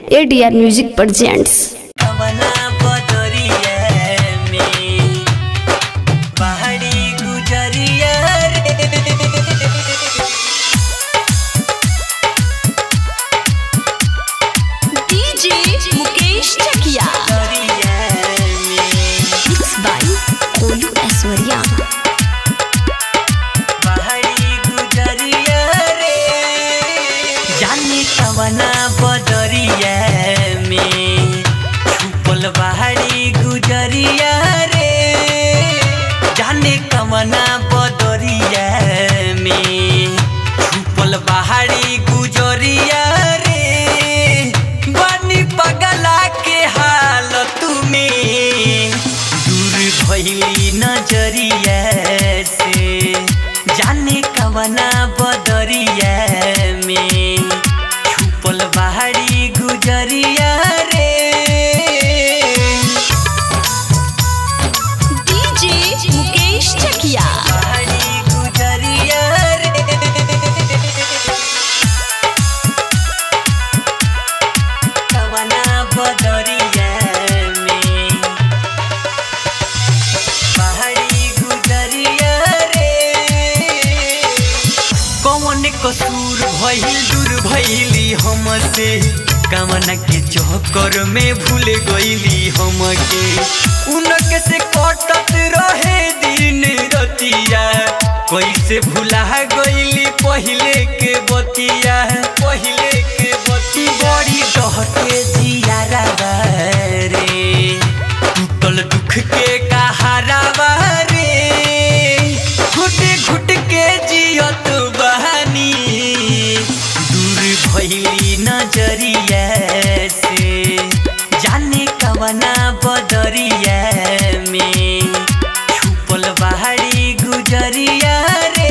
ADR music presents. कवना बदरिया में छुपल बाहरी गुजरिया रे, जाने कवना बदरिया में छुपल बाहरी गुजरिया रे। बनी पगला के हालत में दूर भइली नजरिया से, जाने कवना बदरिया में छुपल बाहरी गुजरिया रे। डीजे मुकेश चकिया बाहरी गुजरिया रे, कवना बदरिया में बाहरी गुजरिया रे। कौन कसूर भइल दूर भइली हमसे, कामना के चक्कर में भूल गइली हमके। उनके से कटत रहे दिन रतिया, कैसे भुला गइली पहिले के बतिया। पहिले के बती बड़ी डहके जियारा रे, टूटल दुख के कहारा रे। घुट घुट के जियत बहानी दूर भइली नजरिया से, जाने कवना बदरिया में छुपल बाहरी गुजरिया रे।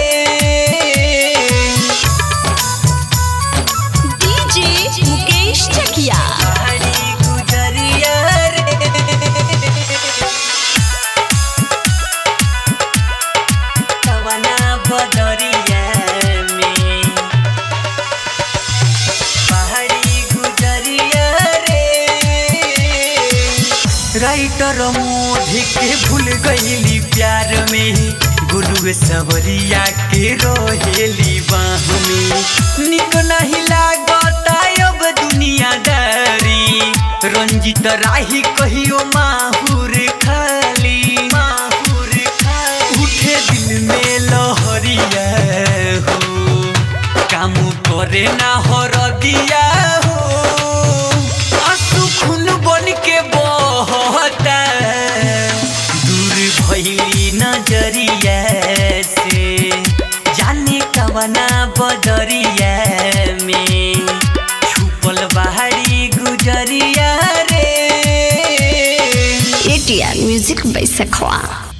डीजे मुकेश चकिया बाहरी गुजरिया रे, कवना बदरिया में बाहरी गुजरिया रे। राइटर मोधी के भूल गइली प्यार में, गुलू सवरिया के रोहेली बाह में। निक नहीं लागता अब दुनियादारी, रंजित राही कहियो माहुर खाली। माहुर खाली उठे दिल में लहरिया हो, काम करे ना हरदिया हो। आंसू खून बन के बहता दूर भइली नजरिया से, जाने कवना बदरिया में छुपल बाहरी गुजरिया रे। ADR music बैसखवा।